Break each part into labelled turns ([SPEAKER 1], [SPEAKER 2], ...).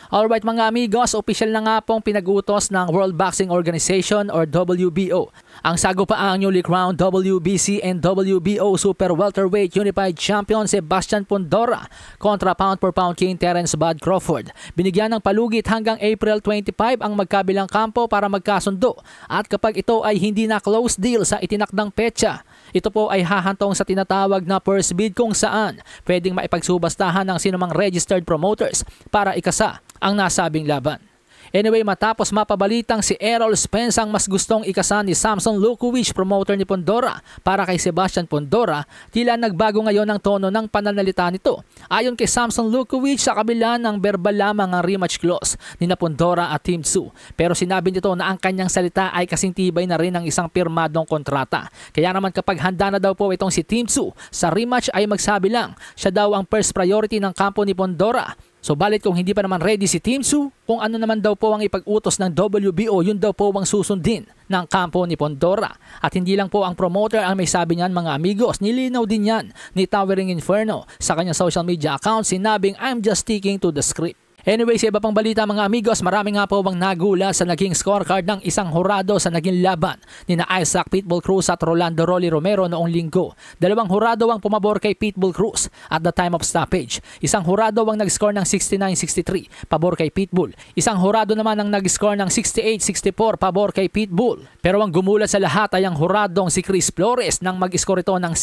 [SPEAKER 1] Alright mga amigos, opisyal na nga pong pinag-utos ng World Boxing Organization or WBO ang sagupaang newly crowned WBC and WBO Super Welterweight Unified Champion Sebastian Fundora kontra pound for pound king Terence Bud Crawford. Binigyan ng palugit hanggang April 25 ang magkabilang kampo para magkasundo at kapag ito ay hindi na close deal sa itinakdang petsa, ito po ay hahantong sa tinatawag na purse bid kung saan pwedeng maipagsubastahan ng sinumang registered promoters para ikasa ang nasabing laban. Anyway, matapos mapabalitang si Errol Spence ang mas gustong ikasan ni Samson Lukowicz, promoter ni Fundora, para kay Sebastian Fundora, tila nagbago ngayon ang tono ng pananalita nito. Ayon kay Samson Lukowicz, sa kabila ng verbal lamang ang rematch clause ni Fundora at Team Tszyu. Pero sinabi nito na ang kanyang salita ay kasing tibay na rin ng isang pirmadong kontrata. Kaya naman kapag handa na daw po itong si Team Tszyu sa rematch ay magsabi lang, siya daw ang first priority ng kampo ni Fundora. So balit kung hindi pa naman ready si Team Tszyu, kung ano naman daw po ang ipag-utos ng WBO, yun daw po ang susundin ng kampo ni Fundora. At hindi lang po ang promoter ang may sabi niyan mga amigos, nilinaw din yan ni Towering Inferno sa kanyang social media account, sinabing I'm just sticking to the script. Anyway, sa iba pang balita mga amigos, marami nga po bang nagula sa naging scorecard ng isang hurado sa naging laban ni na Isaac Pitbull Cruz at Rolando Rolly Romero noong linggo. Dalawang hurado ang pumabor kay Pitbull Cruz at the time of stoppage. Isang hurado ang nag-score ng 69-63 pabor kay Pitbull. Isang hurado naman ang nag-score ng 68-64 pabor kay Pitbull. Pero ang gumulat sa lahat ay ang huradong si Chris Flores nang mag-score ito ng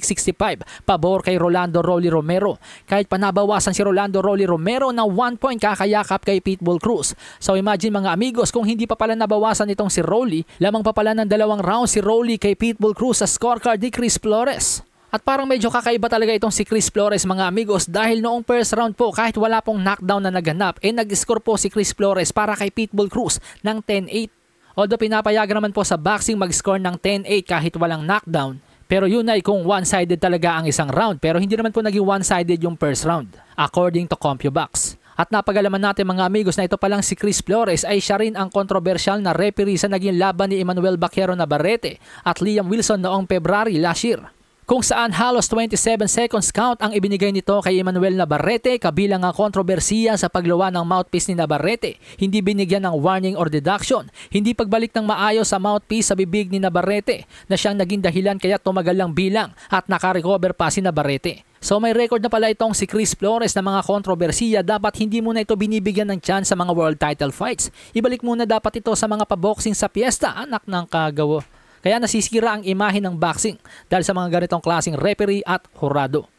[SPEAKER 1] 66-65 pabor kay Rolando Rolly Romero. Kahit panabawasan si Rolando Rolly Romero na 1 point kakayakap kay Pitbull Cruz. So imagine mga amigos, kung hindi pa pala nabawasan itong si Rolly, lamang pa pala ng 2 rounds si Rolly kay Pitbull Cruz sa scorecard ni Chris Flores. At parang medyo kakaiba talaga itong si Chris Flores mga amigos, dahil noong first round po kahit wala pong knockdown na naganap, nag-score po si Chris Flores para kay Pitbull Cruz ng 10-8. Although pinapayagan naman po sa boxing mag-score ng 10-8 kahit walang knockdown, pero yun ay kung one-sided talaga ang isang round, pero hindi naman po naging one-sided yung first round according to CompuBox. At napagalaman natin mga amigos na ito palang si Chris Flores ay siya rin ang kontrobersyal na referee sa naging laban ni Emmanuel Baquero Navarrete at Liam Wilson noong February last year, kung saan halos 27 seconds count ang ibinigay nito kay Emmanuel Navarrete kabilang ang kontrobersiya sa pagluwa ng mouthpiece ni Navarrete, hindi binigyan ng warning or deduction, hindi pagbalik ng maayos sa mouthpiece sa bibig ni Navarrete na siyang naging dahilan kaya tumagal lang bilang at nakarecover pa si Navarrete. So may record na pala itong si Chris Flores na mga kontrobersiya, dapat hindi muna ito binibigyan ng chance sa mga world title fights. Ibalik muna dapat ito sa mga paboxing sa piyesta, anak ng kagawo. Kaya nasisira ang imahe ng boxing dahil sa mga ganitong klaseng referee at hurado.